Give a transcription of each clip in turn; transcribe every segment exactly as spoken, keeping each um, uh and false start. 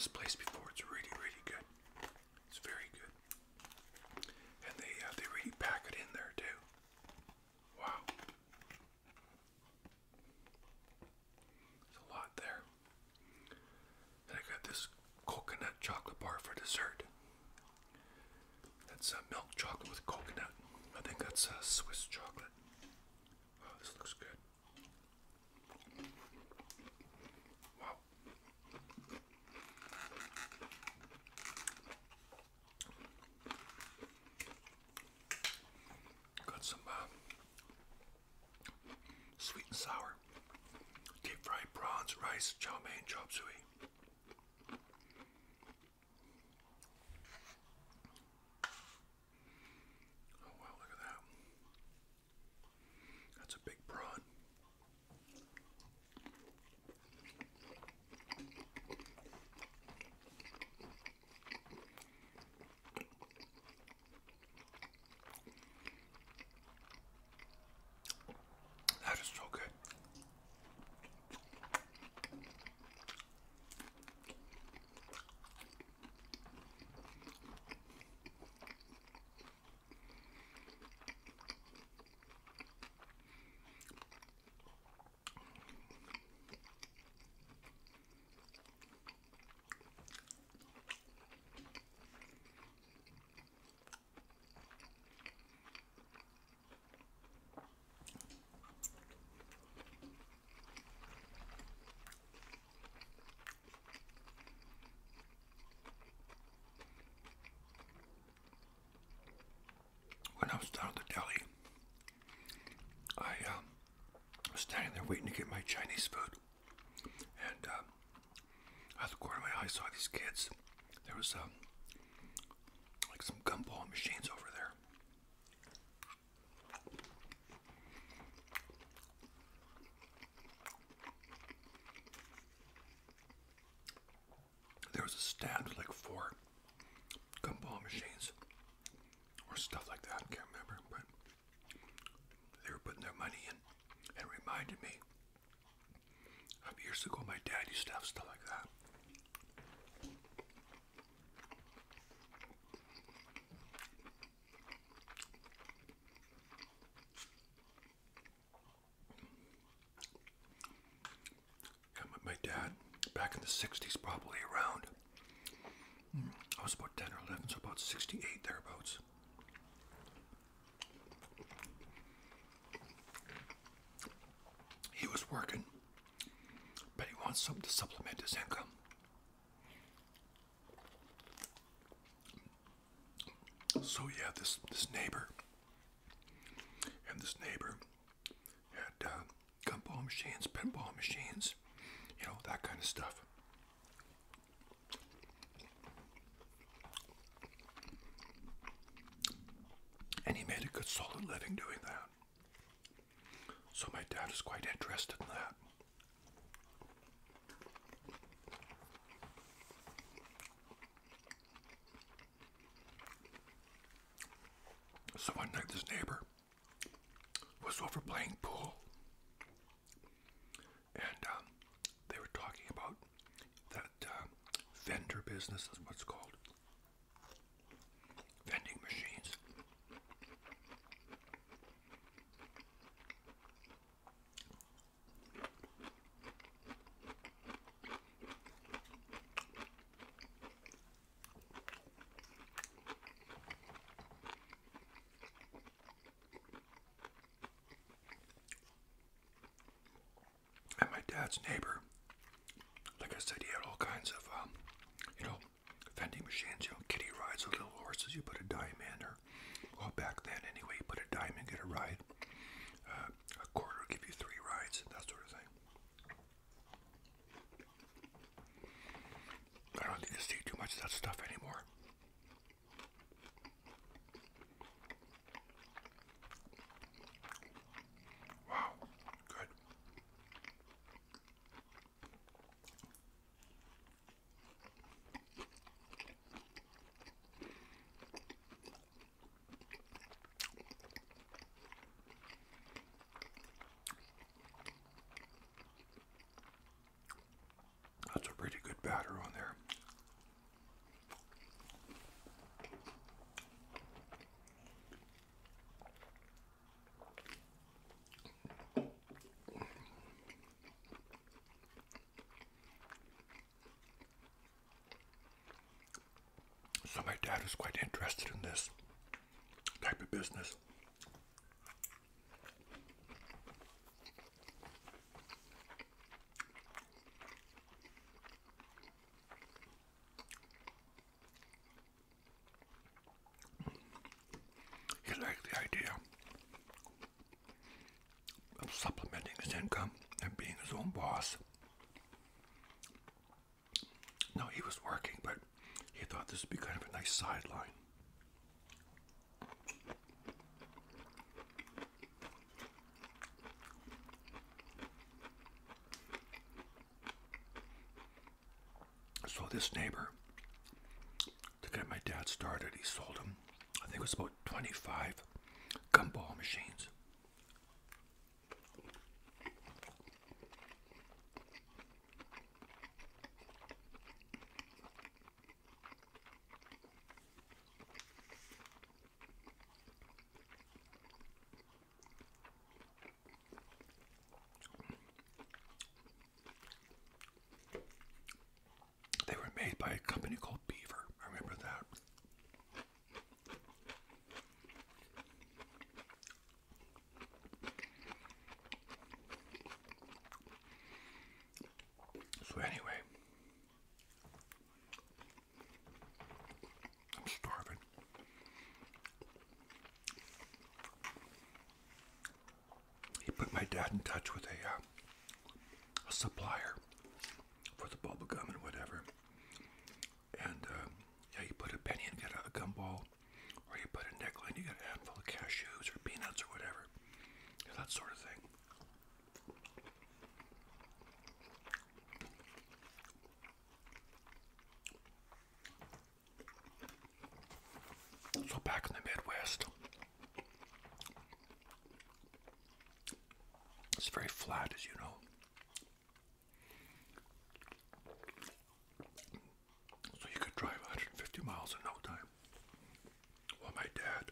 this place before. It's really, really good. It's very good. And they uh, they really pack it in there too. Wow. There's a lot there. And I got this coconut chocolate bar for dessert. That's uh, milk chocolate with coconut. I think that's uh, Swiss chocolate. Wow, this looks good. Wow. Got some uh, sweet and sour, deep fried prawns, rice, chow mein, chop suey. Oh wow, look at that. That's a big prawn. That is so good. When I was down at the deli, I um, was standing there waiting to get my Chinese food, and um, out of the corner of my eye, I saw these kids. There was um, like some gumball machines over there. There was a stand with like four gumball machines or stuff like that. I can't remember, but they were putting their money in, and it reminded me of years ago my dad used to have stuff like that. And my dad, back in the sixties, probably around, I was about ten or eleven, so about sixty-eight thereabouts. He was working, but he wants something to supplement his income. So yeah, this this neighbor, and this neighbor had uh, gumball machines, pinball machines, you know, that kind of stuff. And he made a good solid living doing that. So my dad is quite interested in that. So one night this neighbor was over playing pool, and um, they were talking about that uh, vendor business, is what it's called. Vending machines. And my dad's neighbor, like I said, he had all kinds of, um, you know, vending machines, you know, kiddie rides with little horses. You put a dime in, or, well, back then anyway, you put a dime in, get a ride. Uh, a quarter will give you three rides, that sort of thing. I don't think you see too much of that stuff anymore. Wow, good. That's a pretty good batter on there. So my dad was quite interested in this type of business. He liked the idea of supplementing his income and being his own boss. No, he was working, but he thought this would be kind of a nice sideline. So this neighbor, to get my dad started, he sold him, I think it was about twenty-five gumball machines. They were made by a company called Beaver. I remember that. So anyway, I'm starving. He put my dad in touch with a, uh, a supplier for the bubble gum and whatever. And um, yeah, you put a penny and get a, a gumball, or you put a nickel and you get a handful of cashews or peanuts or whatever. Yeah, that sort of thing. So back in the Midwest, it's very flat, as you know. So you could drive one hundred fifty miles in no time. Well, my dad,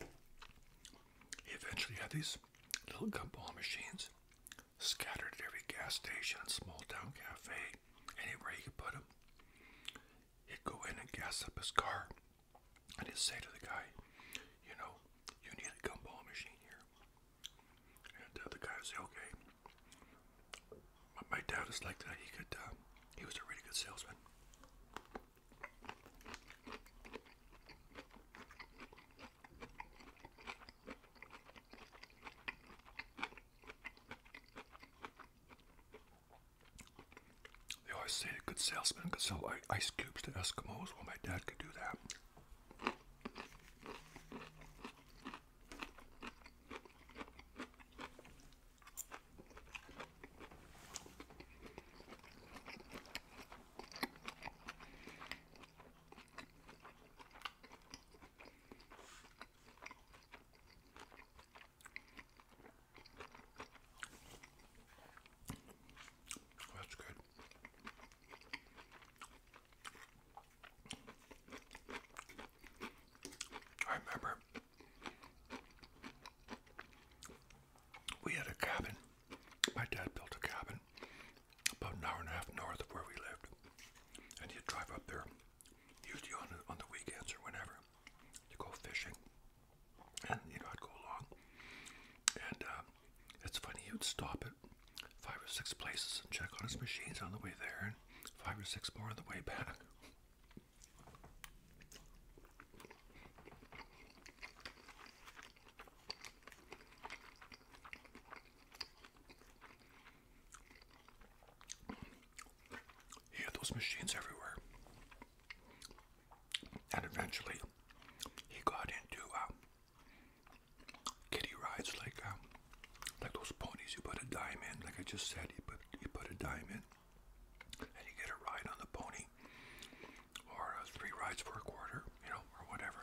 he eventually had these little gumball machines scattered at every gas station, small town cafe, anywhere you could put them. He'd go in and gas up his car, and he'd say to the guy, you know, you need a gumball machine here. And uh, the guy would say, okay. My, my dad is like that. He could, uh, he was a really good salesman. They always say a good salesman could sell ice cubes to Eskimos. Well, my dad could do that. Well, that's good. I remember we had a cabin. My dad built a cabin about an hour and a half north of where we lived. And he'd drive up there, usually on the, on the weekends or whenever, to go fishing. And, you know, I'd go along. And uh, it's funny, he would stop at five or six places and check on his machines on the way there, and five or six more on the way back. He had those machines everywhere. And eventually, he got into uh, kiddie rides, like uh, like those ponies you put a dime in. Like I just said, you put you put a dime in, and you get a ride on the pony, or uh, three rides for a quarter, you know, or whatever.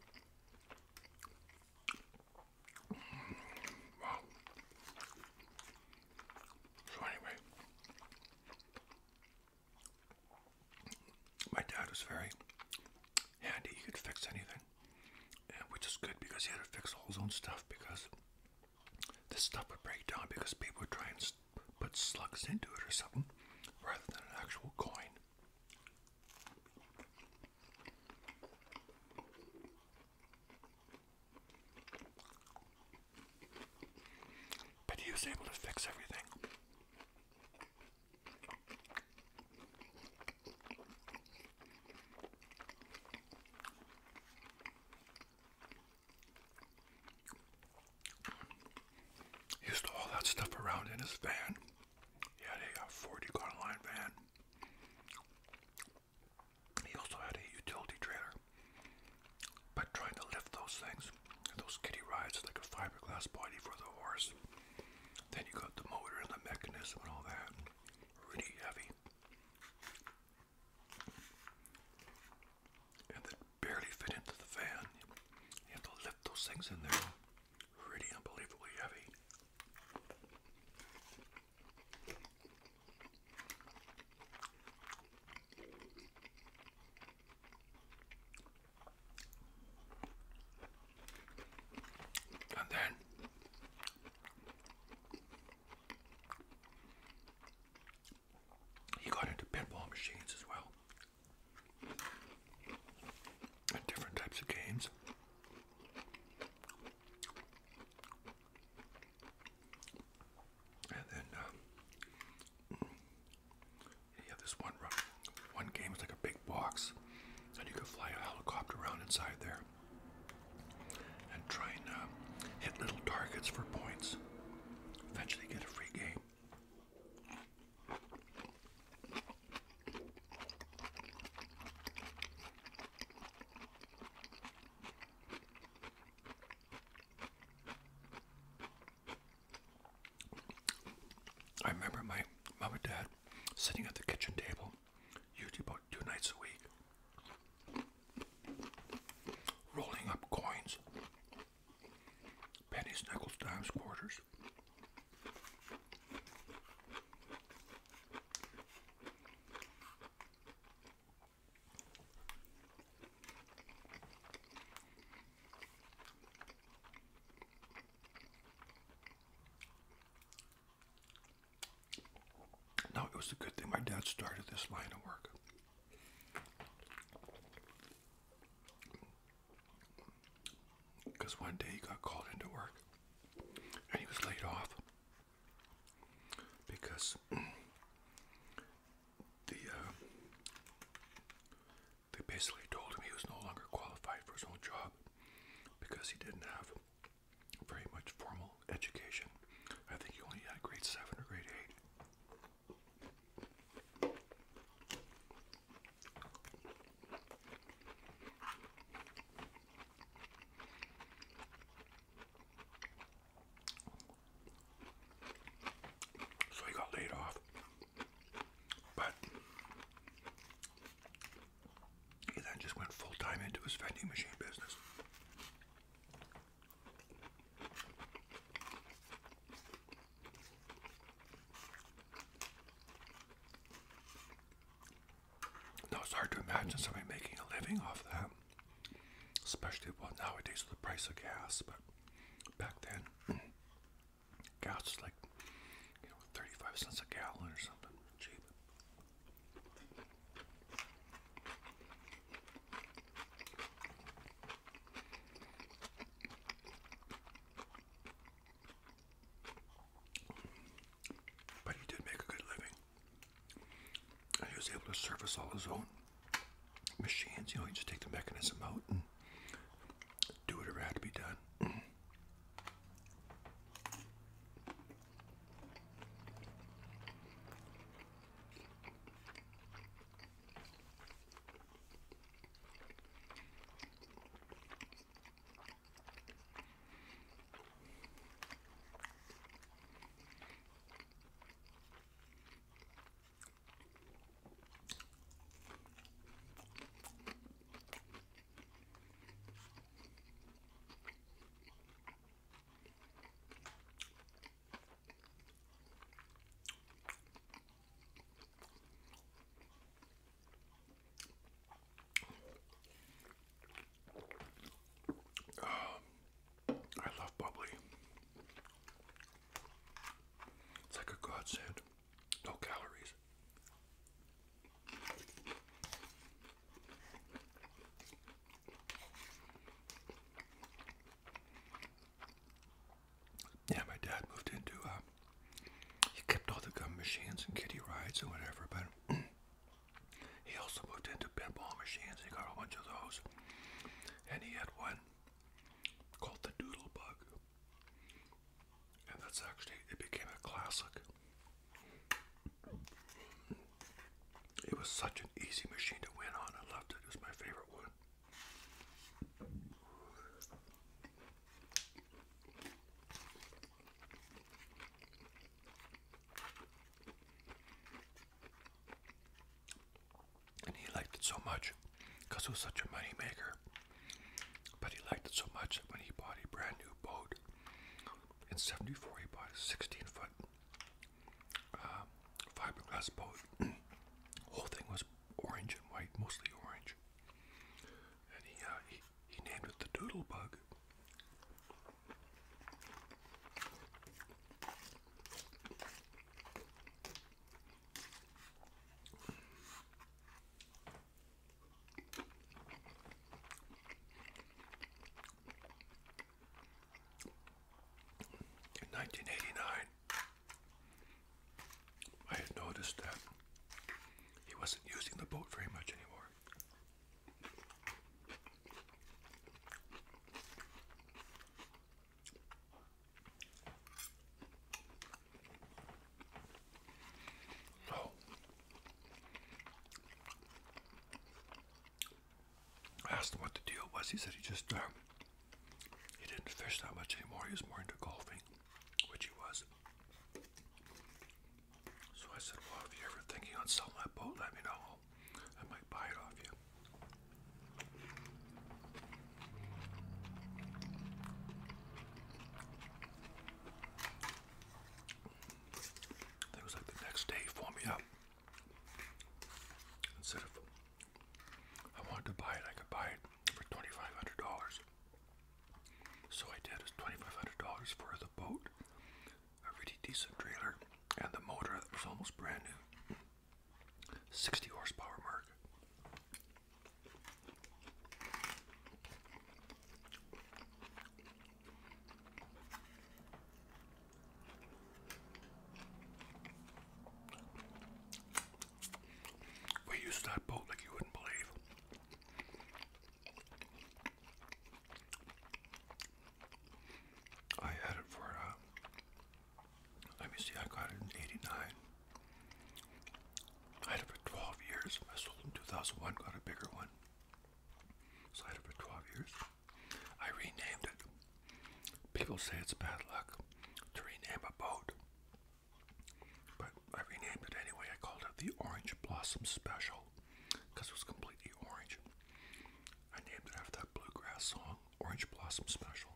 Wow. was very handy. He could fix anything, and which is good because he had to fix all his own stuff because this stuff would break down because people would try and put slugs into it or something rather than an actual coin. But he was able to fix everything. He used to haul that stuff around in his van. He had a uh, Ford Econoline van. He also had a utility trailer. But trying to lift those things, those kiddie rides, like a fiberglass body for the horse. Then you got the motor and the mechanism and all that. Really heavy. And that barely fit into the van. You have to lift those things in there. Really unbelievably heavy. And then he got into pinball machines as well. And different types of games. And then um, you have this one one game is like a big box, and you can fly a helicopter around inside there and try and uh, hit little targets for points. Eventually get a free game. I remember my mom and dad sitting at the kitchen table, usually about two nights a week, rolling up coins, pennies, nickels, dimes, quarters. Now, it was a good thing my dad started this line of work. Because one day he got called into work and he was laid off because the uh, they basically told him he was no longer qualified for his own job because he didn't have very much formal education. I think he only had grade seven or grade eight. So he got laid off. But he then just went full time into his vending machine business. Now it's hard to imagine somebody making a living off that, especially well nowadays with the price of gas. But back then, gas was like you know thirty-five cents a gallon or something cheap. But he did make a good living. And he was able to service all his own machines. You know, he just take the mechanism out and do whatever had to be done. machines and kiddie rides and whatever, but he also moved into pinball machines. He got a bunch of those. And he had one called the Doodle Bug. And that's actually, it became a classic. It was such an easy machine to win on. I loved it. It was my favorite one. And he liked it so much because it was such a money maker. But he liked it so much that when he bought a brand new boat in seventy-four, he bought a sixteen foot uh, fiberglass boat. The whole thing was orange and white, mostly orange. And he, uh, he, he named it the Doodle Bug. In nineteen eighty-nine, I had noticed that he wasn't using the boat very much anymore. So I asked him what the deal was. He said he just uh, he didn't fish that much anymore. He was more into golfing, which he was. So I said, well, if you're ever thinking on selling that boat, let me know. I might buy it off you. It was like the next day he phoned me up and said if I wanted to buy it, I could buy it for twenty-five hundred dollars. So I did. It was twenty-five hundred dollars for the boat, a really decent trailer, and the motor that was almost brand new. sixty horsepower Merc. We used that boat like you wouldn't believe. I had it for, uh, let me see, I got it in eighty-nine. I had it for twelve years. I sold it in two thousand one, got a bigger one. So I had it for twelve years. I renamed it. People say it's bad luck to rename a boat, but I renamed it anyway. I called it the Orange Blossom Special because it was completely orange. I named it after that bluegrass song, Orange Blossom Special.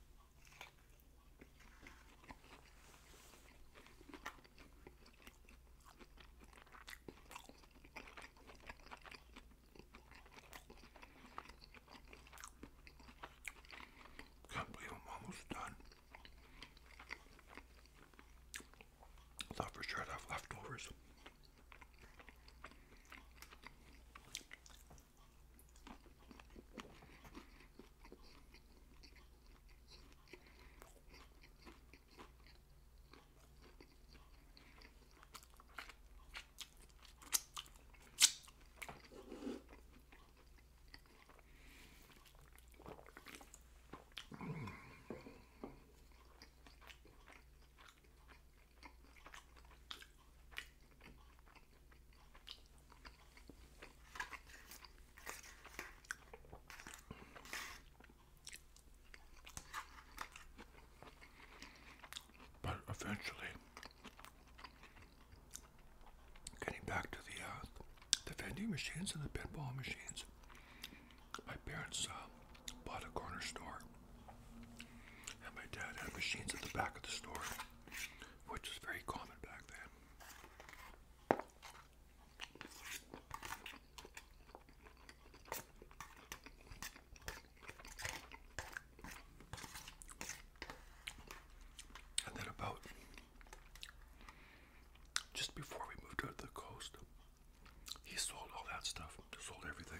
Can't believe I'm almost done. I thought for sure I'd have leftovers. But eventually, getting back to the uh, the vending machines and the pinball machines, my parents uh, bought a corner store, and my dad had machines at the back of the store, which was very common back then. And then about just before we moved out to the coast, he sold all that stuff, sold everything.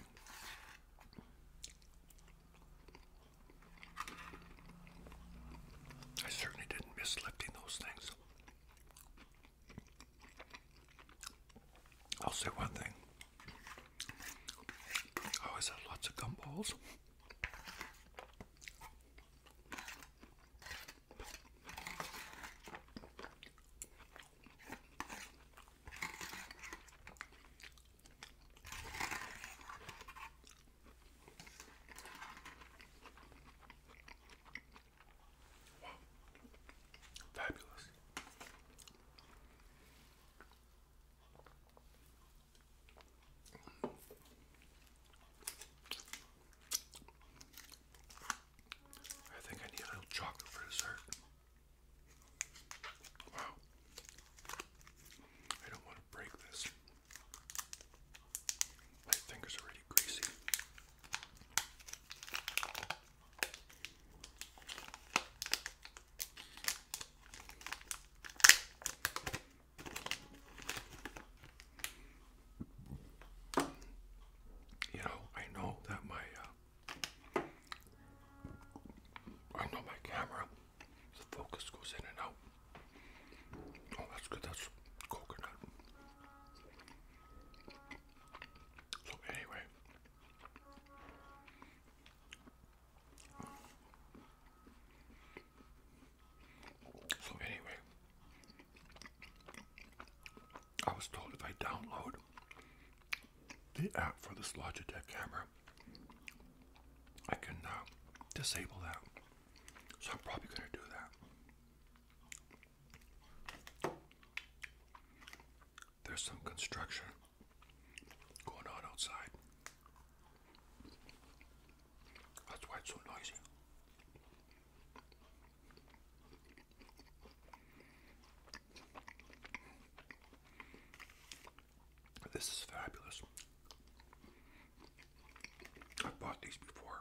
I certainly didn't miss lifting those things. say one thing. I always have lots of gumballs. Fabulous. I think I need a little chocolate for dessert. Wow. I don't want to break this. My fingers are already greasy. You know, I know that my, uh, I know my camera, the focus goes in and out. Oh, that's good, that's coconut. So anyway, so anyway, I was told if I download the app for this Logitech camera, I can uh, disable that. So I'm probably going to do that. There's some construction going on outside. That's why it's so noisy. This is fabulous. I bought these before.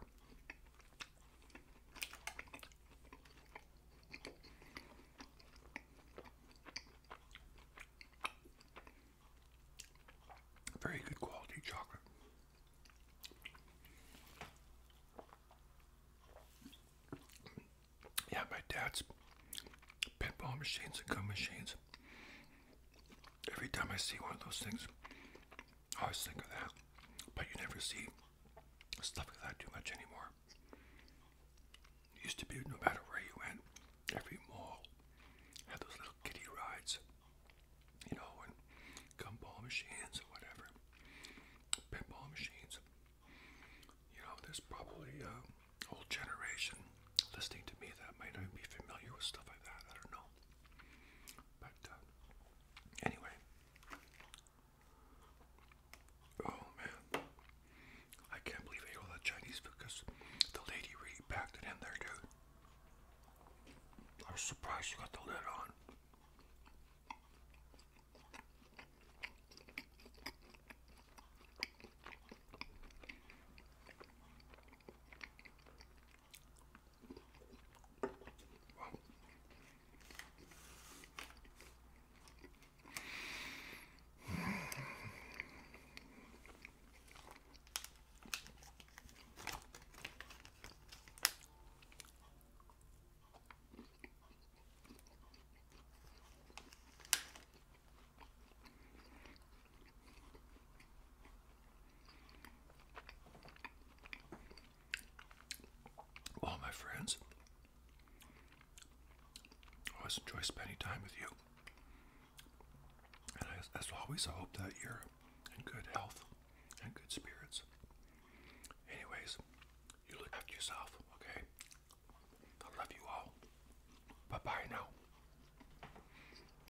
Very good quality chocolate. Yeah, my dad's pinball machines and gum machines. Every time I see one of those things, I always think of that. But you never see stuff like that too much anymore. It used to be no matter where you went, every mall had those little kiddie rides, you know, and gumball machines or whatever, pinball machines. You know, there's probably a whole generation listening to me that might not even be familiar with stuff like that. I don't know. But uh, anyway. Oh man. I can't believe I ate all that Chinese food because the lady repacked it in there, dude. I was surprised she got the lid on. Well, my friends, I always enjoy spending time with you. And I, as always, I hope that you're